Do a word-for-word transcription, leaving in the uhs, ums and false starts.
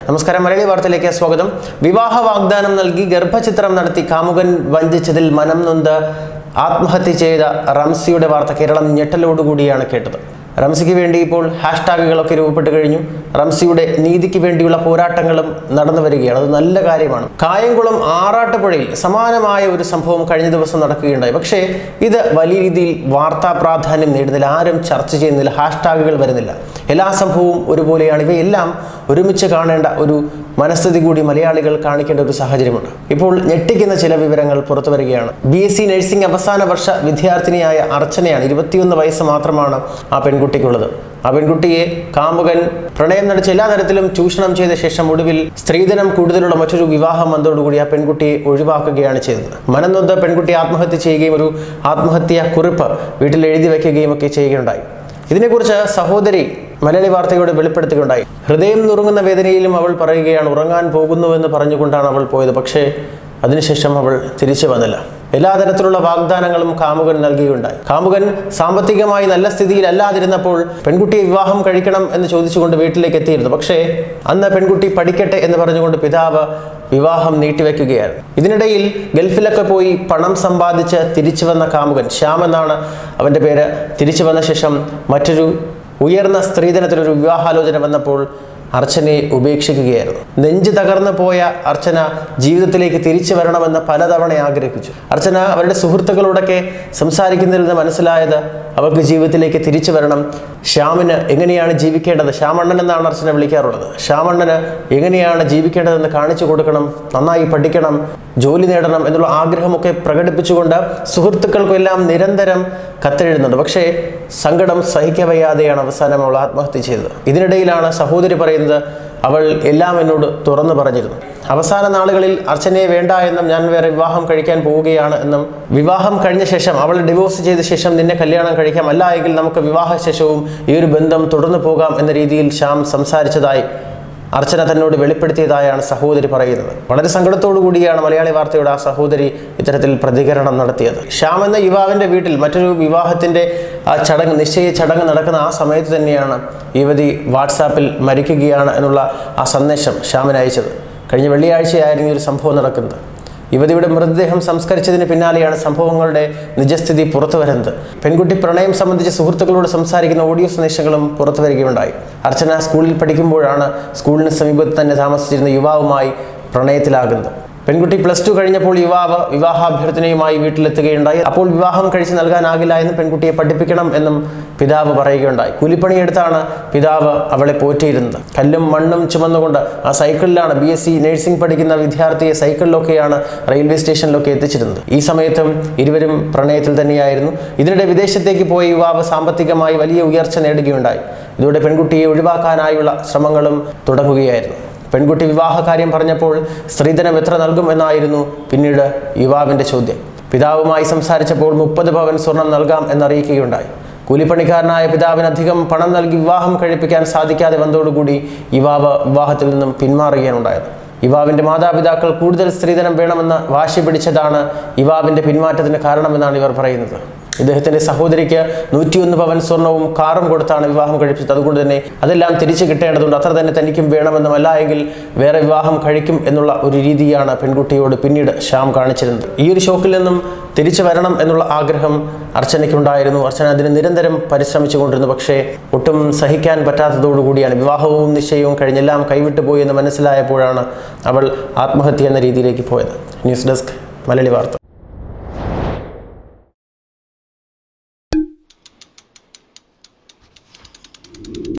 നമസ്കാരം, മലയാളി വാർത്തയിലേക്ക് സ്വാഗതം. വിവാഹ വാഗ്ദാനം നൽകി ഗർഭചിത്രം നടത്തി കാമുകൻ വഞ്ചിച്ചതിൽ മനം നൊന്ത് ആത്മഹത്യ ചെയ്ത റംസിയുടെ വാർത്ത കേരളം ഞെട്ടലോടുകൂടിയാണ് കേട്ടത്. റംസിക്ക് വേണ്ടി ഇപ്പോൾ ഹാഷ്ടാഗുകളൊക്കെ രൂപപ്പെട്ട് കഴിഞ്ഞു. റംസിയുടെ നീതിക്ക് വേണ്ടിയുള്ള പോരാട്ടങ്ങളും നടന്നു വരികയാണ്. അത് നല്ല കാര്യമാണ്. കായംകുളം ആറാട്ടുപുഴയിൽ സമാനമായ ഒരു സംഭവം കഴിഞ്ഞ ദിവസം നടക്കുകയുണ്ടായി. പക്ഷേ ഇത് വലിയ രീതിയിൽ വാർത്താ പ്രാധാന്യം നേടുന്നില്ല, ആരും ചർച്ച ചെയ്യുന്നില്ല, ഹാഷ്ടാഗുകൾ വരുന്നില്ല. എല്ലാ സംഭവവും ഒരുപോലെയാണ്. ഇവയെല്ലാം ഒരുമിച്ച് കാണേണ്ട ഒരു മനസ്ഥിതി കൂടി മലയാളികൾ കാണിക്കേണ്ട ഒരു സാഹചര്യമുണ്ട്. ഇപ്പോൾ ഞെട്ടിക്കുന്ന ചില വിവരങ്ങൾ പുറത്തു വരികയാണ്. ബി എസ് സി നഴ്സിംഗ് അവസാന വർഷ വിദ്യാർത്ഥിനിയായ അർച്ചനയാണ്. ഇരുപത്തിയൊന്ന് വയസ്സ് മാത്രമാണ് ആ പെൺകുട്ടിക്കുള്ളത്. ആ പെൺകുട്ടിയെ കാമുകൻ പ്രണയം നടിച്ച് എല്ലാ തരത്തിലും ചൂഷണം ചെയ്ത ശേഷം ഒടുവിൽ സ്ത്രീധനം കൂടുതലുള്ള മറ്റൊരു വിവാഹം വന്നതോടുകൂടി ആ പെൺകുട്ടിയെ ഒഴിവാക്കുകയാണ് ചെയ്തത്. മനംനൊന്ത് പെൺകുട്ടി ആത്മഹത്യ ചെയ്യുകയും ഒരു ആത്മഹത്യാ കുറിപ്പ് വീട്ടിൽ എഴുതി വയ്ക്കുകയും ഒക്കെ ചെയ്യുകയുണ്ടായി. ഇതിനെക്കുറിച്ച് സഹോദരി മലയാളി വാർത്തയോട് വെളിപ്പെടുത്തുകയുണ്ടായി. ഹൃദയം നുറുങ്ങുന്ന വേദനയിലും അവൾ പറയുകയാണ്, ഉറങ്ങാൻ പോകുന്നുവെന്ന് പറഞ്ഞുകൊണ്ടാണ് അവൾ പോയത്. പക്ഷേ അതിനുശേഷം അവൾ തിരിച്ചു വന്നില്ല. എല്ലാ തരത്തിലുള്ള വാഗ്ദാനങ്ങളും കാമുകൻ നൽകുകയുണ്ടായി. കാമുകൻ സാമ്പത്തികമായി നല്ല സ്ഥിതിയിൽ അല്ലാതിരുന്നപ്പോൾ പെൺകുട്ടിയെ വിവാഹം കഴിക്കണം എന്ന് ചോദിച്ചുകൊണ്ട് വീട്ടിലേക്ക് എത്തിയിരുന്നു. പക്ഷേ അന്ന് പെൺകുട്ടി പഠിക്കട്ടെ എന്ന് പറഞ്ഞുകൊണ്ട് പിതാവ് വിവാഹം നീട്ടിവെക്കുകയായിരുന്നു. ഇതിനിടയിൽ ഗൾഫിലൊക്കെ പോയി പണം സമ്പാദിച്ച് തിരിച്ചു വന്ന കാമുകൻ, ശ്യാം എന്നാണ് അവൻ്റെ പേര്, തിരിച്ചു വന്ന ശേഷം മറ്റൊരു ഉയർന്ന സ്ത്രീധനത്തിലൊരു വിവാഹാലോചന വന്നപ്പോൾ അർച്ചനയെ ഉപേക്ഷിക്കുകയായിരുന്നു. നെഞ്ച് തകർന്നു പോയ അർച്ചന ജീവിതത്തിലേക്ക് തിരിച്ചു വരണമെന്ന് പലതവണ ആഗ്രഹിച്ചു. അർച്ചന അവരുടെ സുഹൃത്തുക്കളോടൊക്കെ സംസാരിക്കുന്നതിൽ നിന്ന് മനസ്സിലായത് അവർക്ക് ജീവിതത്തിലേക്ക് തിരിച്ചു വരണം. ശ്യാമിന് എങ്ങനെയാണ് ജീവിക്കേണ്ടത്, ശ്യാമണ്ണൻ എന്നാണ് അർച്ചന വിളിക്കാറുള്ളത്. ശ്യാമണ്ണന് എങ്ങനെയാണ് ജീവിക്കേണ്ടതെന്ന് കാണിച്ചു കൊടുക്കണം, നന്നായി പഠിക്കണം, ജോലി നേടണം എന്നുള്ള ആഗ്രഹമൊക്കെ പ്രകടിപ്പിച്ചുകൊണ്ട് സുഹൃത്തുക്കൾക്കെല്ലാം നിരന്തരം കത്തെഴുതുന്നുണ്ട്. പക്ഷേ സങ്കടം സഹിക്കവയ്യാതെയാണ് അവസാനം അവൾ ആത്മഹത്യ ചെയ്തത്. ഇതിനിടയിലാണ് സഹോദരി പറയുന്നത്, അവൾ എല്ലാം എന്നോട് തുറന്നു പറഞ്ഞിരുന്നു. അവസാന നാളുകളിൽ അർച്ചനയെ വേണ്ട എന്നും ഞാൻ വേറെ വിവാഹം കഴിക്കാൻ പോവുകയാണ് എന്നും, വിവാഹം കഴിഞ്ഞ ശേഷം അവൾ ഡിവോഴ്സ് ചെയ്ത ശേഷം നിന്നെ കല്യാണം കഴിക്കാം, അല്ല എങ്കിൽ നമുക്ക് വിവാഹശേഷവും ഈ ഒരു ബന്ധം തുടർന്നു പോകാം എന്ന രീതിയിൽ ശ്യാം സംസാരിച്ചതായി അർച്ചന തന്നോട് വെളിപ്പെടുത്തിയതായാണ് സഹോദരി പറയുന്നത്. വളരെ സങ്കടത്തോടു കൂടിയാണ് മലയാളി വാർത്തയോട് ആ സഹോദരി ഇത്തരത്തിൽ പ്രതികരണം നടത്തിയത്. ശ്യാം എന്ന യുവാവിൻ്റെ വീട്ടിൽ മറ്റൊരു വിവാഹത്തിൻ്റെ ആ ചടങ്ങ്, നിശ്ചയ ചടങ്ങ് നടക്കുന്ന ആ സമയത്ത് തന്നെയാണ് യുവതി വാട്സാപ്പിൽ മരിക്കുകയാണ് എന്നുള്ള ആ സന്ദേശം ശ്യാമിന് അയച്ചത്. കഴിഞ്ഞ വെള്ളിയാഴ്ചയായിരുന്നു ഈ ഒരു സംഭവം നടക്കുന്നത്. യുവതിയുടെ മൃതദേഹം സംസ്കരിച്ചതിന് പിന്നാലെയാണ് സംഭവങ്ങളുടെ നിജസ്ഥിതി പുറത്തു വരുന്നത്. പെൺകുട്ടി പ്രണയം സംബന്ധിച്ച് സുഹൃത്തുക്കളോട് സംസാരിക്കുന്ന ഓഡിയോ സന്ദേശങ്ങളും പുറത്തു വരികയുണ്ടായി. അർച്ചന സ്കൂളിൽ പഠിക്കുമ്പോഴാണ് സ്കൂളിന് സമീപത്ത് തന്നെ താമസിച്ചിരുന്ന യുവാവുമായി പ്രണയത്തിലാകുന്നത്. പെൺകുട്ടി പ്ലസ് ടു കഴിഞ്ഞപ്പോൾ യുവാവ് വിവാഹാഭ്യർത്ഥനയുമായി വീട്ടിലെത്തുകയുണ്ടായി. അപ്പോൾ വിവാഹം കഴിച്ച് നൽകാനാകില്ല എന്നും പെൺകുട്ടിയെ പഠിപ്പിക്കണം എന്നും പിതാവ് പറയുകയുണ്ടായി. കൂലിപ്പണിയെടുത്താണ് പിതാവ് അവളെ പോറ്റിയിരുന്നത്. കല്ലും മണ്ണും ചുമന്നുകൊണ്ട് ആ സൈക്കിളിലാണ് ബി എസ് സി നഴ്സിംഗ് പഠിക്കുന്ന വിദ്യാർത്ഥിയെ സൈക്കിളിലൊക്കെയാണ് റെയിൽവേ സ്റ്റേഷനിലൊക്കെ എത്തിച്ചിരുന്നത്. ഈ സമയത്തും ഇരുവരും പ്രണയത്തിൽ തന്നെയായിരുന്നു. ഇതിനിടെ വിദേശത്തേക്ക് പോയ യുവാവ് സാമ്പത്തികമായി വലിയ ഉയർച്ച നേടുകയുണ്ടായി. ഇതോടെ പെൺകുട്ടിയെ ഒഴിവാക്കാനായുള്ള ശ്രമങ്ങളും തുടങ്ങുകയായിരുന്നു. പെൺകുട്ടി വിവാഹകാര്യം പറഞ്ഞപ്പോൾ സ്ത്രീധനം എത്ര നൽകും എന്നായിരുന്നു പിന്നീട് യുവാവിൻ്റെ ചോദ്യം. പിതാവുമായി സംസാരിച്ചപ്പോൾ മുപ്പത് പവൻ സ്വർണം നൽകാം എന്നറിയിക്കുകയുണ്ടായി. കൂലിപ്പണിക്കാരനായ പിതാവിന് അധികം പണം നൽകി വിവാഹം കഴിപ്പിക്കാൻ സാധിക്കാതെ വന്നതോടുകൂടി യുവാവ് വിവാഹത്തിൽ നിന്നും പിന്മാറുകയാണുണ്ടായത്. യുവാവിൻ്റെ മാതാപിതാക്കൾ കൂടുതൽ സ്ത്രീധനം വേണമെന്ന് വാശി പിടിച്ചതാണ് യുവാവിൻ്റെ പിന്മാറ്റത്തിന് കാരണമെന്നാണ് ഇവർ പറയുന്നത്. ഇദ്ദേഹത്തിൻ്റെ സഹോദരിക്ക് നൂറ്റിയൊന്ന് പവൻ സ്വർണവും കാറും കൊടുത്താണ് വിവാഹം കഴിപ്പിച്ചത്. അതുകൊണ്ട് തന്നെ അതെല്ലാം തിരിച്ചു കിട്ടേണ്ടതുണ്ട്, അത്ര തന്നെ തനിക്കും വേണമെന്നും, അല്ല എങ്കിൽ വേറെ വിവാഹം കഴിക്കും എന്നുള്ള ഒരു രീതിയാണ് പെൺകുട്ടിയോട് പിന്നീട് ശ്യാം കാണിച്ചിരുന്നത്. ഈ ഒരു ഷോക്കിൽ നിന്നും തിരിച്ചു വരണം എന്നുള്ള ആഗ്രഹം അർച്ചനയ്ക്കുണ്ടായിരുന്നു. അർച്ചന അതിന് നിരന്തരം പരിശ്രമിച്ചു കൊണ്ടിരുന്നു. പക്ഷേ ഒട്ടും സഹിക്കാൻ പറ്റാത്തതോടുകൂടിയാണ് വിവാഹവും നിശ്ചയവും കഴിഞ്ഞെല്ലാം കൈവിട്ടു പോയി എന്ന് മനസ്സിലായപ്പോഴാണ് അവൾ ആത്മഹത്യ എന്ന രീതിയിലേക്ക് പോയത്. ന്യൂസ് ഡെസ്ക് മലയാളി വാർത്ത.